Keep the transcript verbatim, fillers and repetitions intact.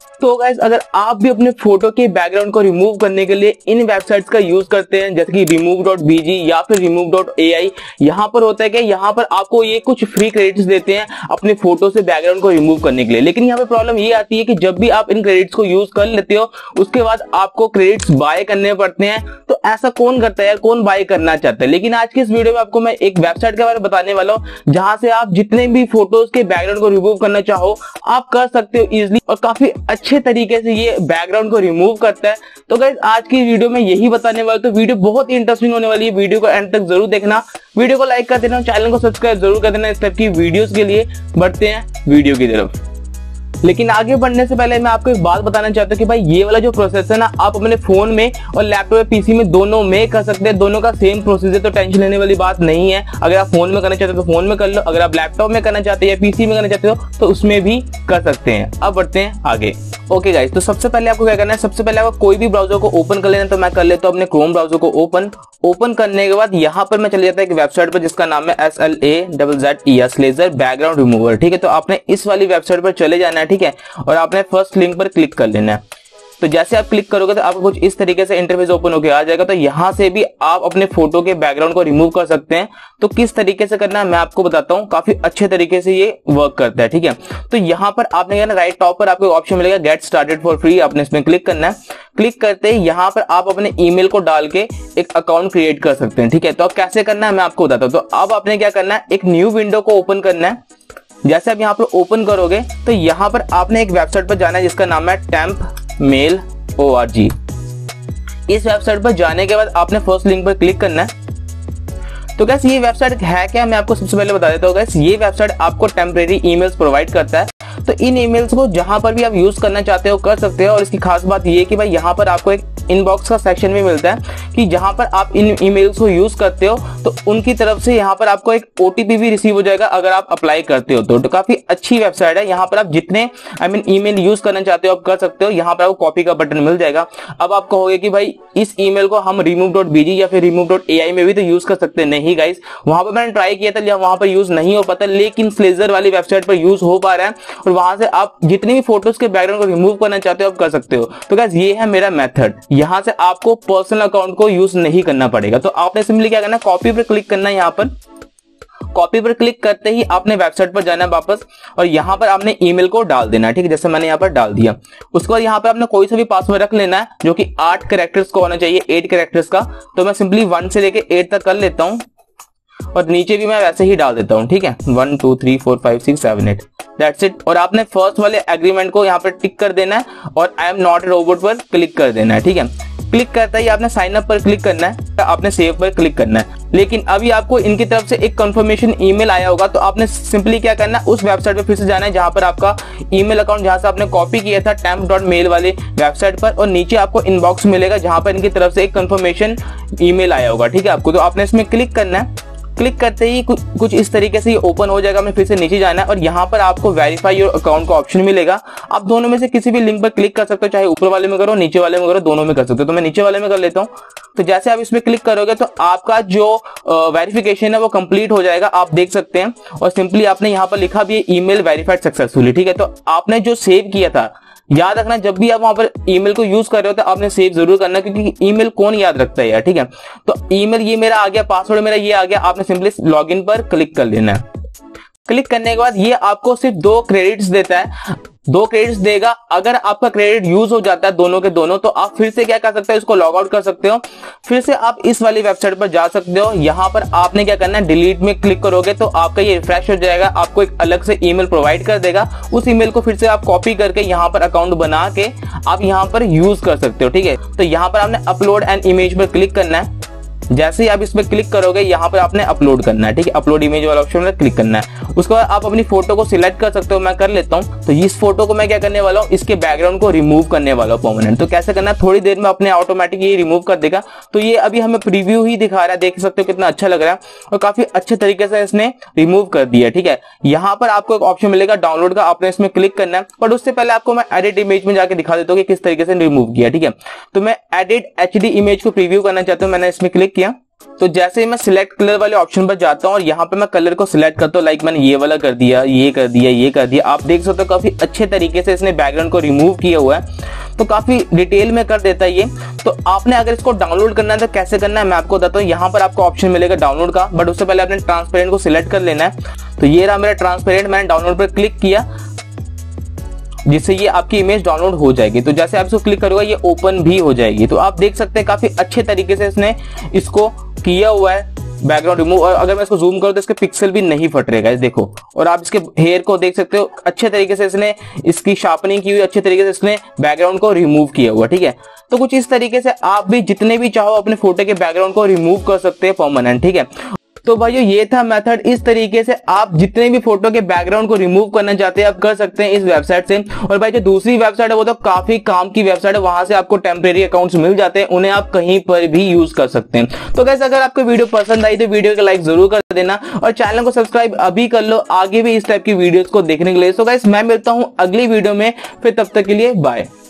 तो गाइस अगर आप भी अपने फोटो के बैकग्राउंड को रिमूव करने के लिए इन वेबसाइट्स का यूज करते हैं जैसे कि रिमूव डॉट बी जी या फिर रिमूव डॉट ए आई, यहाँ पर होता है कि यहाँ पर आपको ये कुछ फ्री क्रेडिट्स देते हैं अपने फोटो से बैकग्राउंड को रिमूव करने के लिए। लेकिन यहाँ पे प्रॉब्लम ये आती है कि जब भी आप इन क्रेडिट्स को यूज कर लेते हो उसके बाद आपको क्रेडिट्स बाय करने पड़ते हैं। तो ऐसा कौन करता है यार, कौन बाय करना चाहता है। लेकिन आज की इस वीडियो में आपको मैं एक वेबसाइट के बारे में बताने वाला हूँ जहां से आप जितने भी फोटोज के बैकग्राउंड को रिमूव करना चाहो आप कर सकते हो इजिली, और काफी अच्छे तरीके से ये बैकग्राउंड को रिमूव करता है। तो गाइस आज की वीडियो में यही बताने वाला, तो वीडियो बहुत ही इंटरेस्टिंग होने वाली है। वीडियो को एंड तक जरूर देखना, वीडियो को लाइक कर देना, चैनल को सब्सक्राइब जरूर कर देना। इस टाइप की वीडियोस के लिए बढ़ते हैं वीडियो की तरफ। लेकिन आगे बढ़ने से पहले मैं आपको एक बात बताना चाहता हूँ कि भाई ये वाला जो प्रोसेस है ना, आप अपने फोन में और लैपटॉप या पीसी में दोनों में कर सकते हैं। दोनों का सेम प्रोसेस है, तो टेंशन लेने वाली बात नहीं है। अगर आप फोन में करना चाहते हो तो फोन में कर लो, अगर आप लैपटॉप में करना चाहते हैं या पीसी में करना चाहते हो तो उसमें भी कर सकते हैं। अब बढ़ते हैं आगे। ओके गाइस, तो सबसे पहले आपको क्या करना है, सबसे पहले आपको कोई भी ब्राउजर को ओपन कर लेना। तो मैं कर लेता हूँ अपने क्रोम ब्राउजर को ओपन। ओपन करने के बाद यहाँ पर मैं चले जाता है एक वेबसाइट पर जिसका नाम है S L A double Z E S laser background remover. ठीक है, तो आपने इस वाली वेबसाइट पर चले जाना है। ठीक है, और आपने फर्स्ट लिंक पर क्लिक कर लेना है। तो जैसे आप क्लिक करोगे तो आपको कुछ इस तरीके से इंटरफेस ओपन होकर आ जाएगा। तो यहाँ से भी आप अपने फोटो के बैकग्राउंड को रिमूव कर सकते हैं। तो किस तरीके से करना है मैं आपको बताता हूँ, काफी अच्छे तरीके से ये वर्क करता है। ठीक है, तो यहाँ पर आपने क्या ना, राइट टॉप पर आपको ऑप्शन मिलेगा गेट स्टार्टेड फॉर फ्री, आपने इसमें क्लिक करना है। क्लिक करते ही यहाँ पर आप अपने ईमेल को डाल के एक अकाउंट क्रिएट कर सकते हैं। ठीक है, तो अब कैसे करना है मैं आपको बताता हूँ। तो अब आपने क्या करना है, एक न्यू विंडो को ओपन करना है। जैसे आप यहाँ पर ओपन करोगे तो यहाँ पर आपने एक वेबसाइट पर जाना है जिसका नाम है temp mail O R G. इस वेबसाइट पर जाने के बाद आपने फर्स्ट लिंक पर क्लिक करना है। तो गैस ये वेबसाइट है क्या, मैं आपको सबसे पहले बता देता हूँ। गैस ये वेबसाइट आपको टेम्परेरी ईमेल्स प्रोवाइड करता है। तो इन ईमेल्स को जहां पर भी आप यूज करना चाहते हो कर सकते हो। और इसकी खास बात ये है कि भाई यहाँ पर आपको एक इनबॉक्स का सेक्शन भी मिलता है कि जहां पर आप इन ईमेल्स को यूज करते हो तो उनकी तरफ से यहाँ पर आपको एक ओटीपी भी रिसीव हो जाएगा अगर आप अप्लाई करते हो तो, तो काफी अच्छी वेबसाइट है। यहाँ पर आप जितने आई मीन ईमेल यूज करना चाहते हो आप कर सकते हो। यहाँ पर आपको कॉपी का बटन मिल जाएगा। अब आप कहोगे कि भाई इस ईमेल को हम रिमूव डॉट बीजी या फिर रिमूव डॉट ए आई में भी तो यूज कर सकते हैं। नहीं गाइस, वहां पर मैंने ट्राई किया था, वहां पर यूज नहीं हो पाता, लेकिन स्लेजर वाली वेबसाइट पर यूज हो पा रहा है। और वहां से आप जितने भी फोटोज के बैकग्राउंड को रिमूव करना चाहते हो आप कर सकते हो। तो गाइस ये है मेरा मेथड, यहाँ से आपको पर्सनल अकाउंट को यूज नहीं करना पड़ेगा। तो आपने सिंपली क्या करना है, कॉपी पर क्लिक करना है। यहाँ पर कॉपी पर क्लिक करते ही आपने वेबसाइट पर जाना है वापस, और यहाँ पर आपने ईमेल को डाल देना है। ठीक है, जैसे मैंने यहाँ पर डाल दिया। उसके बाद यहाँ पर आपने कोई सा भी पासवर्ड रख लेना है जो कि आठ कैरेक्टर्स का होना चाहिए, एट कैरेक्टर्स का। तो मैं सिंपली वन से लेके एट तक कर लेता हूँ, और नीचे भी मैं वैसे ही डाल देता हूँ। ठीक है, one two three four five six seven eight, that's it. और आपने फर्स्ट वाले एग्रीमेंट को यहाँ पर टिक कर देना है और I am not a robot पर क्लिक कर देना है। ठीक है, क्लिक करता ही आपने साइन अप पर क्लिक करना है, आपने सेव पर क्लिक करना है। लेकिन अभी आपको इनकी तरफ से एक कंफर्मेशन ईमेल आया होगा, तो आपने सिंपली क्या करना है, उस वेबसाइट पर फिर से जाना है जहां पर आपका ईमेल अकाउंट जहां से आपने कॉपी किया था टेम्प डॉट मेल वाले वेबसाइट पर, और नीचे आपको इनबॉक्स मिलेगा जहां पर इनकी तरफ से एक कंफर्मेशन ईमेल आया होगा। ठीक है, आपको तो आपने इसमें क्लिक करना है। क्लिक करते ही कुछ कुछ इस तरीके से ये ओपन हो जाएगा। हमें फिर से नीचे जाना है और यहाँ पर आपको वेरीफाई योर अकाउंट का ऑप्शन मिलेगा। आप दोनों में से किसी भी लिंक पर क्लिक कर सकते हो, चाहे ऊपर वाले में करो नीचे वाले में करो, दोनों में कर सकते हो। तो मैं नीचे वाले में कर लेता हूँ। तो जैसे आप इसमें क्लिक करोगे तो आपका जो वेरिफिकेशन है वो कंप्लीट हो जाएगा, आप देख सकते हैं। और सिंपली आपने यहाँ पर लिखा भी ईमेल वेरीफाइड सक्सेसफुली। ठीक है, तो आपने जो सेव किया था, याद रखना जब भी आप वहां पर ईमेल को यूज कर रहे हो तो आपने सेव जरूर करना, क्योंकि ईमेल कौन याद रखता है यार। ठीक है, तो ईमेल ये मेरा आ गया, पासवर्ड मेरा ये आ गया। आपने सिंपली लॉगिन पर क्लिक कर लेना है। क्लिक करने के बाद ये आपको सिर्फ दो क्रेडिट्स देता है, दो क्रेडिट्स देगा। अगर आपका क्रेडिट यूज हो जाता है दोनों के दोनों, तो आप फिर से क्या कर सकते हो, इसको लॉग आउट कर सकते हो। फिर से आप इस वाली वेबसाइट पर जा सकते हो। यहाँ पर आपने क्या करना है, डिलीट में क्लिक करोगे तो आपका ये रिफ्रेश हो जाएगा, आपको एक अलग से ईमेल प्रोवाइड कर देगा। उस ईमेल को फिर से आप कॉपी करके यहाँ पर अकाउंट बना के आप यहाँ पर यूज कर सकते हो। ठीक है, तो यहाँ पर आपने अपलोड एंड इमेज पर क्लिक करना है। जैसे ही आप इस पर क्लिक करोगे यहाँ पर आपने अपलोड करना है। ठीक है, अपलोड इमेज वाला ऑप्शन में क्लिक करना है। उसके बाद आप अपनी फोटो को सिलेक्ट कर सकते हो। मैं कर लेता हूँ। तो इस फोटो को मैं क्या करने वाला हूँ, इसके बैकग्राउंड को रिमूव करने वाला हूँ परमानेंट। तो कैसे करना है, थोड़ी देर में अपने ऑटोमेटिक ये रिमूव कर देगा। तो ये अभी हमें प्रीव्यू ही दिखा रहा है, देख सकते हो कितना अच्छा लग रहा है और काफी अच्छे तरीके से इसने रिमूव कर दिया। ठीक है, यहाँ पर आपको एक ऑप्शन मिलेगा डाउनलोड का, आपने इसमें क्लिक करना है। बट उससे पहले आपको मैं एडिट इमेज में जाकर दिखा देता हूँ कि किस तरीके से रिमूव किया। ठीक है, तो मैं एडिट एचडी इमेज को प्रीव्यू करना चाहता हूँ, मैंने इसमें क्लिक किया। तो जैसे ही मैं सिलेक्ट कलर वाले ऑप्शन पर जाता हूँ और यहाँ पे मैं कलर को सिलेक्ट करता हूँ, लाइक मैंने ये वाला कर दिया, ये कर दिया, ये कर दिया, आप देख सकते हो काफी अच्छे तरीके से इसने बैकग्राउंड को रिमूव किया हुआ है, तो काफी डिटेल में कर देता है ये। तो आपने अगर इसको डाउनलोड करना है तो कैसे करना है मैं आपको बताता हूँ। यहाँ पर आपको ऑप्शन मिलेगा डाउनलोड का, बट उससे पहले आपने ट्रांसपेरेंट को सिलेक्ट कर लेना है। तो ये रहा मेरा ट्रांसपेरेंट, मैंने डाउनलोड पर क्लिक किया जिससे ये आपकी इमेज डाउनलोड हो जाएगी। तो जैसे आप इसको क्लिक करोगे ये ओपन भी हो जाएगी। तो आप देख सकते हैं काफी अच्छे तरीके से इसने इसको किया हुआ है बैकग्राउंड रिमूव। और अगर मैं इसको जूम करूं तो इसके पिक्सल भी नहीं फट रहे गाइस, देखो। और आप इसके हेयर को देख सकते हो, अच्छे तरीके से इसने इसकी शार्पनिंग की हुई, अच्छे तरीके से इसने बैकग्राउंड को रिमूव किया हुआ, ठीक है। तो कुछ इस तरीके से आप भी जितने भी चाहो अपने फोटो के बैकग्राउंड को रिमूव कर सकते हैं परमानेंट, ठीक है। तो भाइयों ये था मेथड, इस तरीके से आप जितने भी फोटो के बैकग्राउंड को रिमूव करना चाहते हैं आप कर सकते हैं इस वेबसाइट से। और भाई जो दूसरी वेबसाइट है वो तो काफी काम की वेबसाइट है, वहां से आपको टेम्परेरी अकाउंट्स मिल जाते हैं, उन्हें आप कहीं पर भी यूज कर सकते हैं। तो गाइस अगर आपको वीडियो पसंद आई तो वीडियो को लाइक जरूर कर देना और चैनल को सब्सक्राइब अभी कर लो आगे भी इस टाइप की वीडियोस को देखने के लिए। सो गाइस मैं मिलता हूं अगली वीडियो में, फिर तब तक के लिए बाय।